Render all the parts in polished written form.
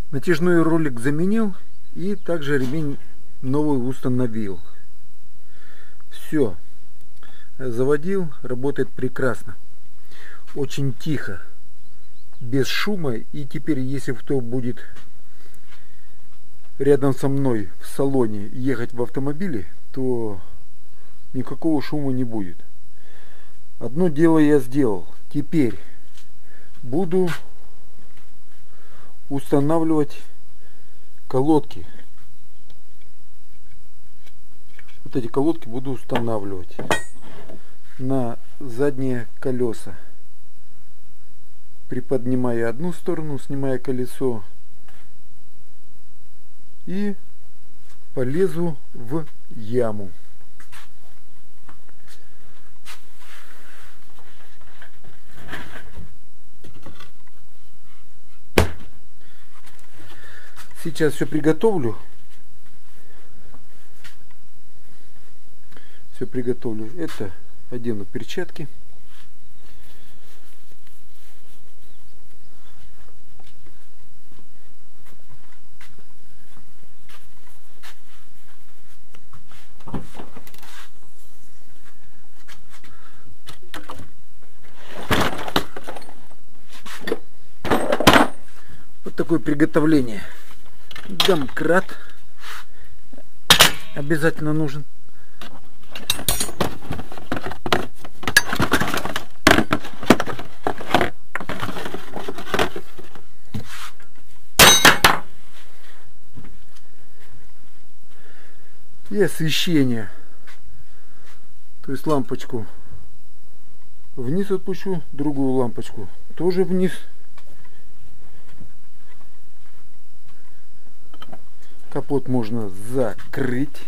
Натяжной ролик заменил и также ремень новый установил. Все. Заводил, работает прекрасно. Очень тихо, без шума. И теперь, если кто будет рядом со мной в салоне ехать в автомобиле, то никакого шума не будет. Одно дело я сделал. Теперь буду устанавливать колодки. Вот эти колодки буду устанавливать на задние колеса, приподнимая одну сторону, снимая колесо, и полезу в яму. Сейчас все приготовлю. Все приготовлю. Это одену перчатки. Вот такое приготовление. Домкрат обязательно нужен. И освещение. То есть лампочку вниз отпущу, другую лампочку тоже вниз. Капот можно закрыть.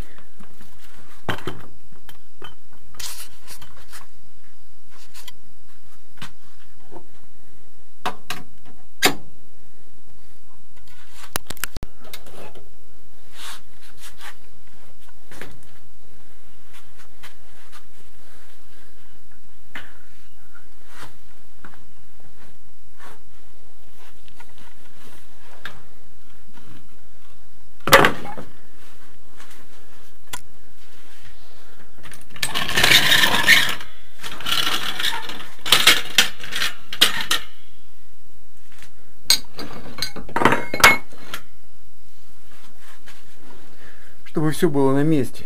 Чтобы все было на месте.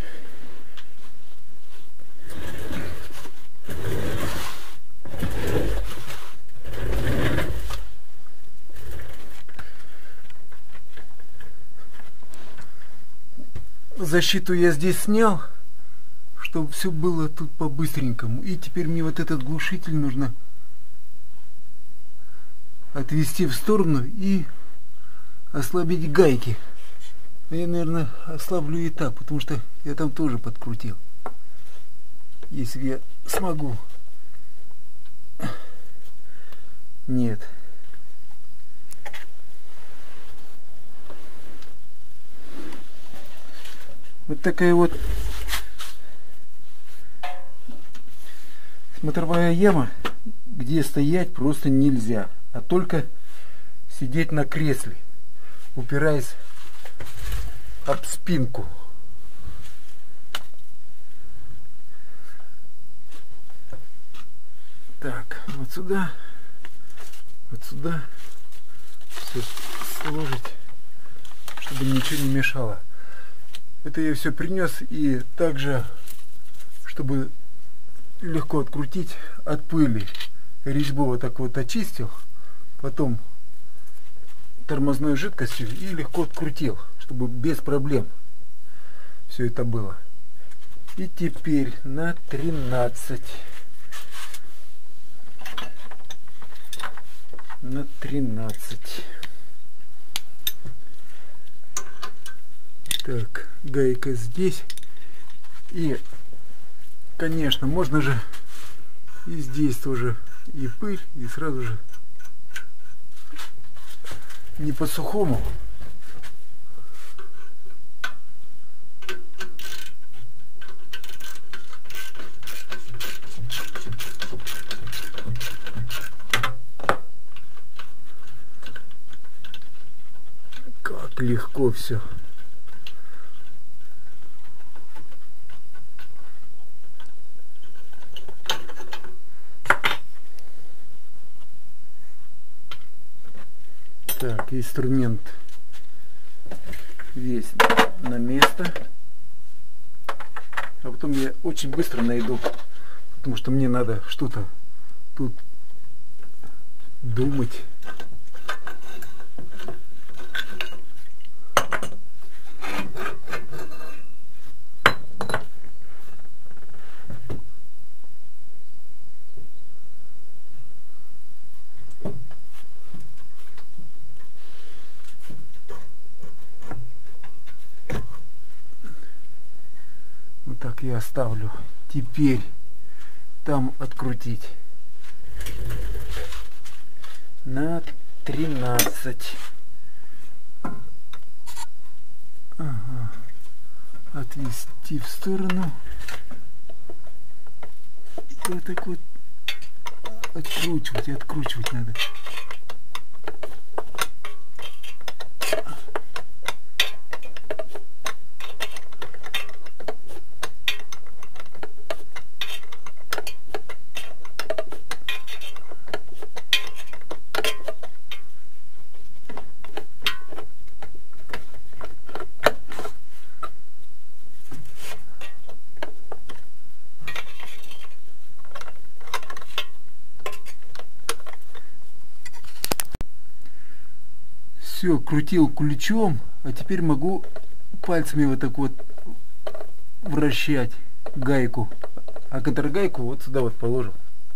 Защиту я здесь снял, чтобы все было тут по-быстренькому. И теперь мне вот этот глушитель нужно отвести в сторону и ослабить гайки. Я, наверное, ослаблю и так, потому что я там тоже подкрутил. Если я смогу. Нет. Вот такая вот смотровая яма, где стоять просто нельзя, а только сидеть на кресле, упираясь об спинку. Так, вот сюда все сложить, чтобы ничего не мешало. Это я все принес, и также, чтобы легко открутить от пыли, резьбу вот так вот очистил, потом тормозной жидкостью и легко открутил, чтобы без проблем все это было. И теперь на 13. На 13. Так, гайка здесь. И, конечно, можно же и здесь тоже и пыль, и сразу же не по-сухому. Как легко все. Так, инструмент весь на место. А потом я очень быстро найду, потому что мне надо что-то тут думать. Вот так я оставлю. Теперь там открутить на 13. Ага. Отвести в сторону. Вот так вот откручивать и откручивать надо. Все, крутил ключом, а теперь могу пальцами вот так вот вращать гайку. А контргайку вот сюда вот положил.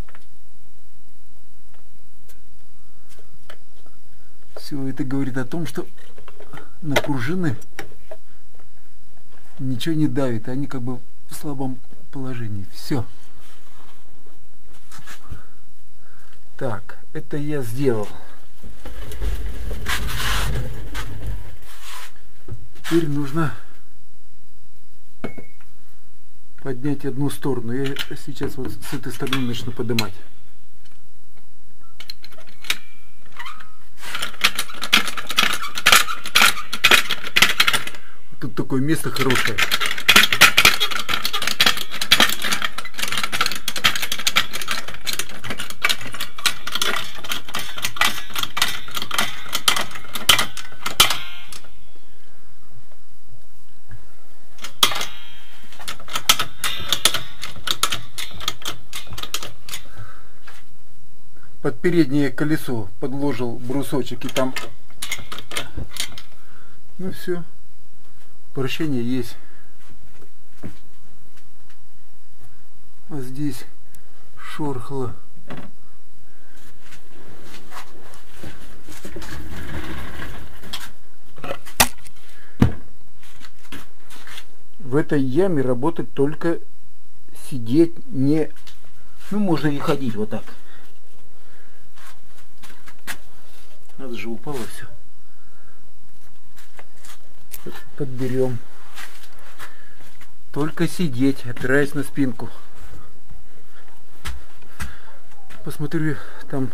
Все это говорит о том, что на пружины ничего не давит, они как бы в слабом положении. Все. Так, это я сделал. Теперь нужно поднять одну сторону. Я сейчас вот с этой стороны начну поднимать. Тут такое место хорошее. Под переднее колесо подложил брусочек, и там, ну все, вращение есть. А здесь шорхало. В этой яме работать только сидеть, не, ну можно и ходить вот так. Надо же, упало все. Подберем. Только сидеть, опираясь на спинку. Посмотрю там.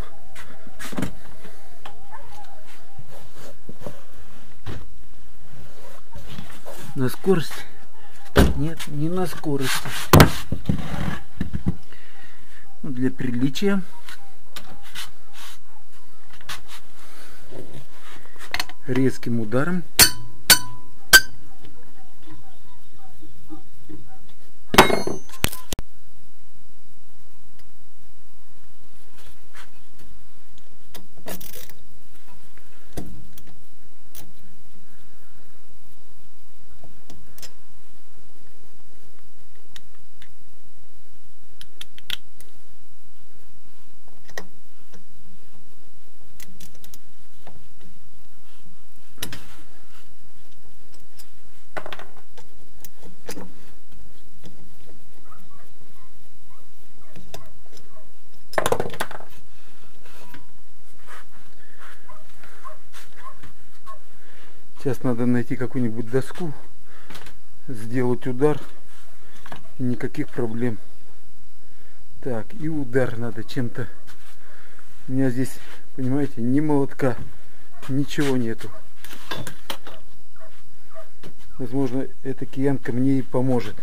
На скорость? Нет, не на скорость. Ну, для приличия. Резким ударом. Сейчас надо найти какую-нибудь доску, сделать удар, и никаких проблем. Так, и удар надо чем-то. У меня здесь, понимаете, ни молотка, ничего нету. Возможно, эта киянка мне и поможет.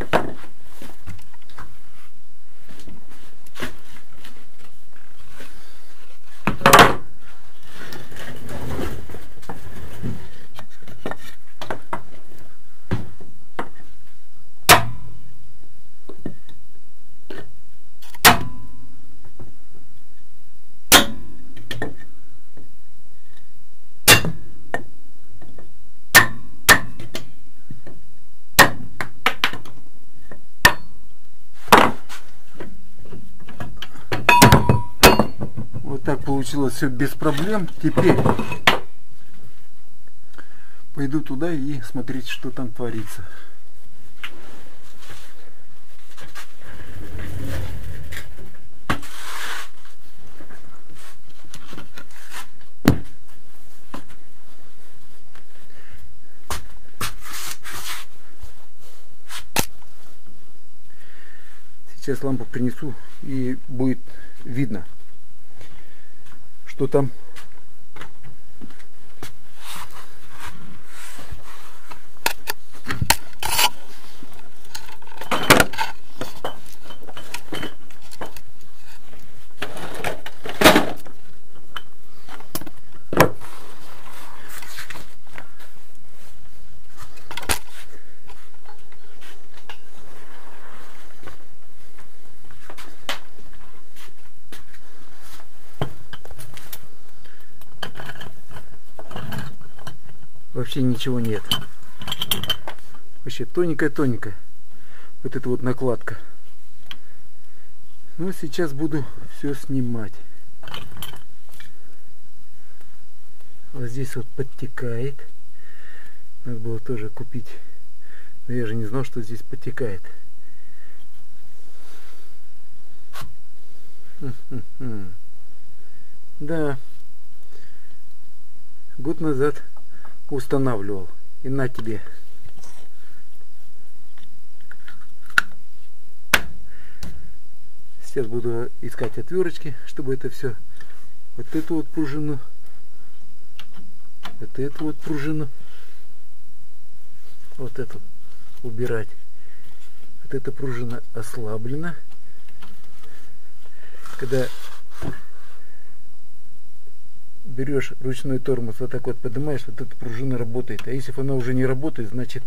Так получилось все без проблем. Теперь пойду туда и смотреть, что там творится. Сейчас лампу принесу и будет видно, что там. Вообще ничего нет. Вообще тоненькая-тоненькая. Вот эта вот накладка. Ну, сейчас буду все снимать. Вот здесь вот подтекает. Надо было тоже купить. Но я же не знал, что здесь подтекает. Да. Год назад устанавливал. И на тебе. Сейчас буду искать отверточки, чтобы это все. Вот эту вот пружину. Вот эту вот пружину. Вот эту убирать. Вот эта пружина ослаблена. Когда берешь ручной тормоз, вот так вот поднимаешь, вот эта пружина работает. А если она уже не работает, значит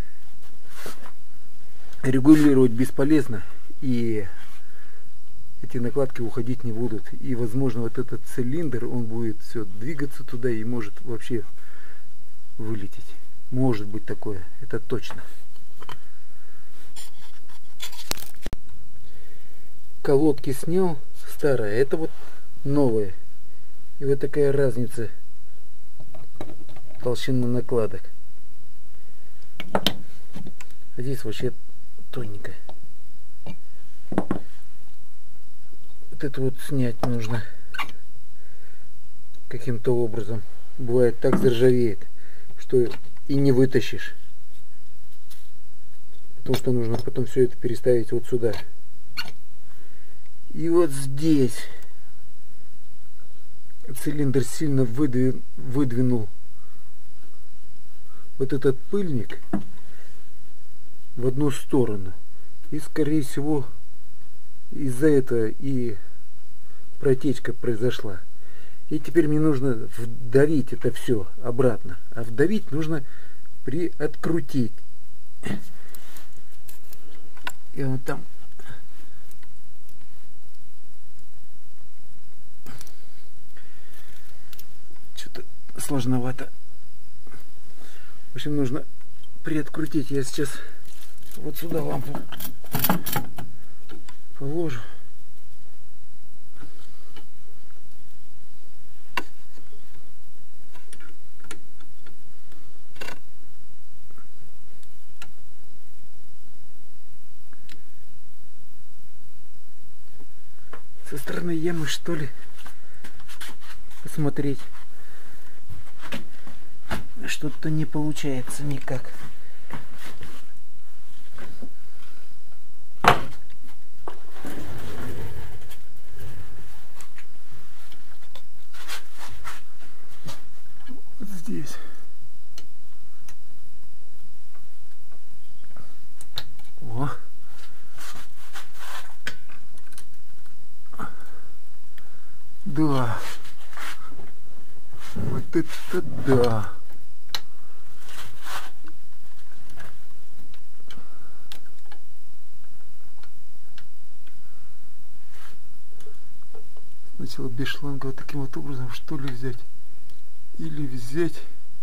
регулировать бесполезно, и эти накладки уходить не будут. И возможно вот этот цилиндр, он будет все двигаться туда и может вообще вылететь. Может быть такое, это точно. Колодки снял, старая, это вот новая. И вот такая разница толщины накладок. А здесь вообще тоненькая. Вот это вот снять нужно каким-то образом. Бывает так заржавеет, что и не вытащишь. Потому что нужно потом все это переставить вот сюда. И вот здесь цилиндр сильно выдвинул вот этот пыльник в одну сторону. И скорее всего из-за этого и протечка произошла. И теперь мне нужно вдавить это все обратно. А вдавить нужно приоткрутить. И вот там что-то сложновато. В общем, нужно приоткрутить. Я сейчас вот сюда лампу положу. Со стороны ямы, что ли, посмотреть. Что-то не получается никак. Вот здесь. да. Вот это да. Сначала без шланга вот таким вот образом, что ли, взять. Или взять...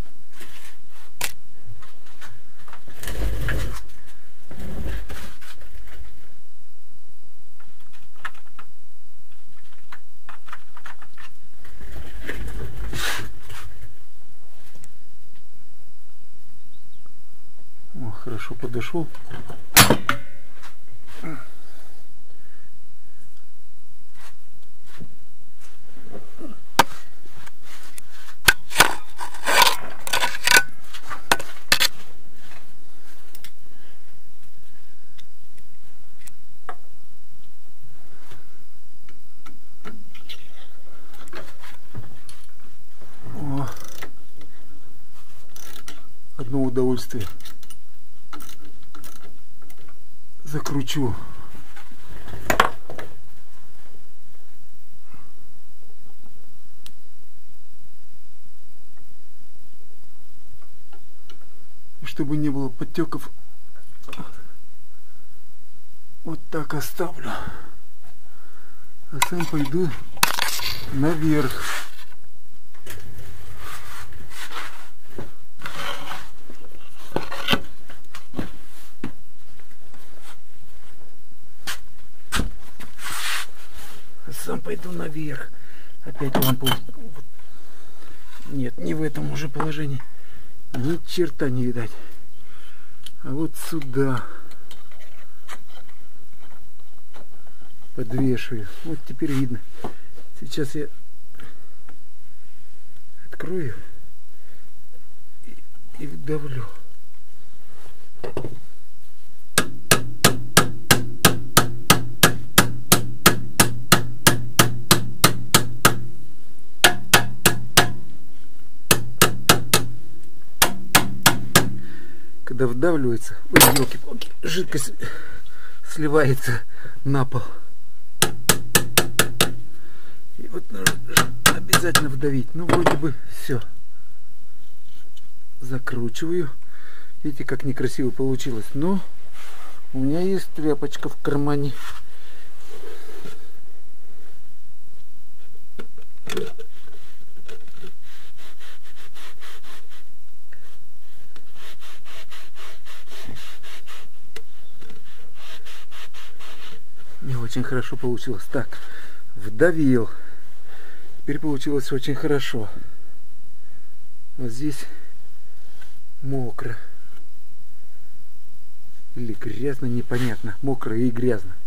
О, хорошо подошел. Одно удовольствие. Закручу. Чтобы не было подтеков, вот так оставлю. А сам пойду наверх. Сам пойду наверх. Опять лампу. Нет, не в этом уже положении. Ни черта не видать. А вот сюда подвешиваю. Вот теперь видно. Сейчас я открою и вдавлю. Когда вдавливается, ой, елки-палки, жидкость сливается на пол. И вот нужно обязательно вдавить. Ну, вроде бы все. Закручиваю. Видите, как некрасиво получилось. Но у меня есть тряпочка в кармане. Не очень хорошо получилось. Так, вдавил. Теперь получилось очень хорошо. Вот здесь мокро. Или грязно, непонятно. Мокро и грязно.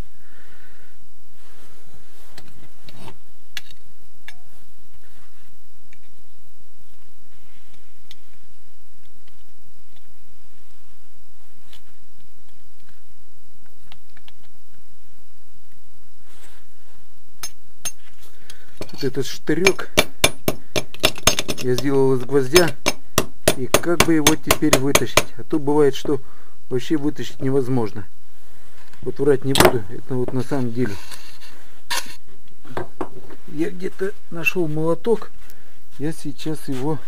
Вот этот штырек я сделал из гвоздя, и как бы его теперь вытащить, а то бывает, что вообще вытащить невозможно. Вот врать не буду, это вот на самом деле. Я где-то нашел молоток, я сейчас его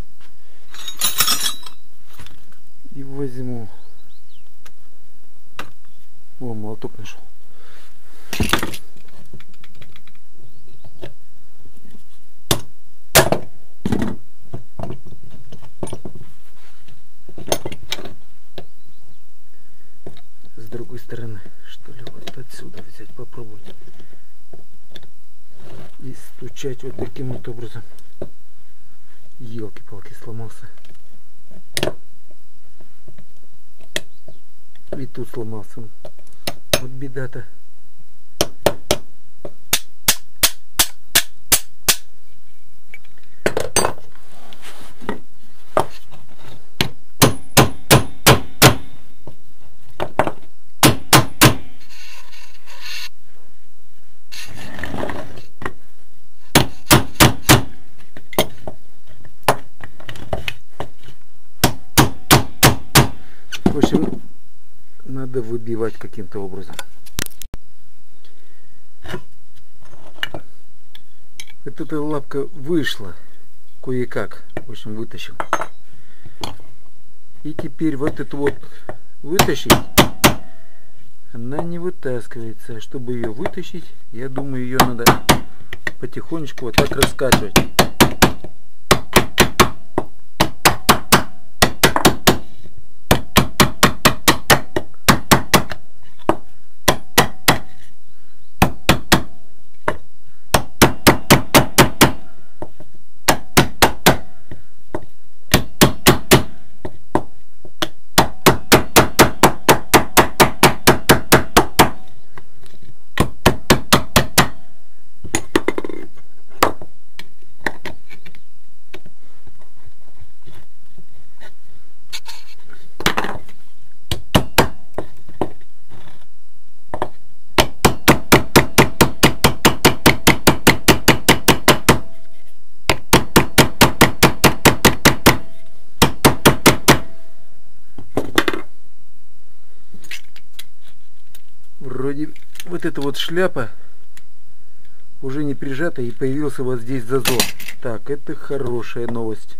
и возьму. О, молоток нашел. С другой стороны, что ли, вот отсюда взять, попробовать. И стучать вот таким вот образом. Елки-палки, сломался. И тут сломался. Вот беда-то. В общем, надо выбивать каким-то образом. Это вот эта лапка вышла кое-как, в общем, вытащил. И теперь вот это вот вытащить, она не вытаскивается. Чтобы ее вытащить, я думаю, ее надо потихонечку вот так раскачивать. Вроде вот эта вот шляпа уже не прижата, и появился вот здесь зазор. Так, это хорошая новость.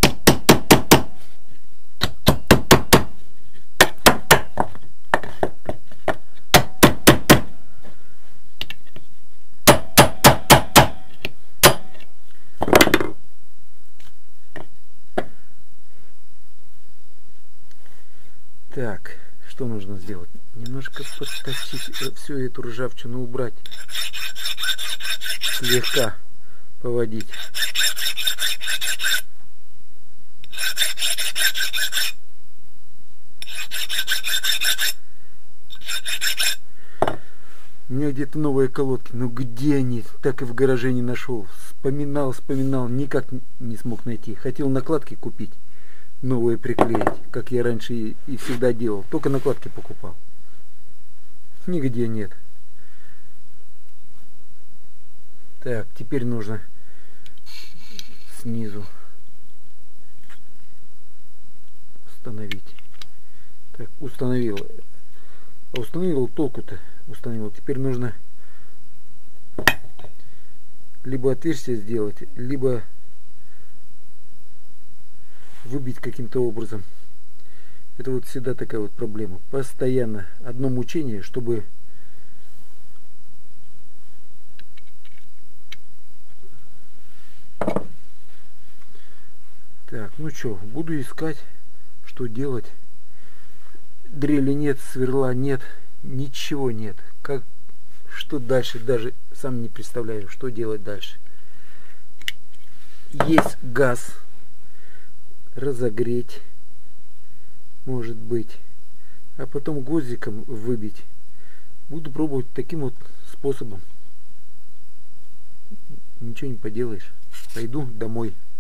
Так, что нужно сделать? Немножко подточить, всю эту ржавчину убрать. Слегка поводить. У меня где-то новые колодки, но где они? Так и в гараже не нашел. Вспоминал, никак не смог найти. Хотел накладки купить, новые приклеить, как я раньше и всегда делал. Только накладки покупал. Нигде нет. Так, теперь нужно снизу установить. Так, установил. А установил, толку-то установил. Теперь нужно либо отверстие сделать, либо выбить каким-то образом. Это вот всегда такая вот проблема. Постоянно одно мучение, чтобы так, ну что, буду искать, что делать. Дрели нет, сверла нет, ничего нет. Что дальше, даже сам не представляю, что делать дальше. Есть газ, разогреть, может быть, а потом гвоздиком выбить. Буду пробовать таким вот способом. Ничего не поделаешь. Пойду домой.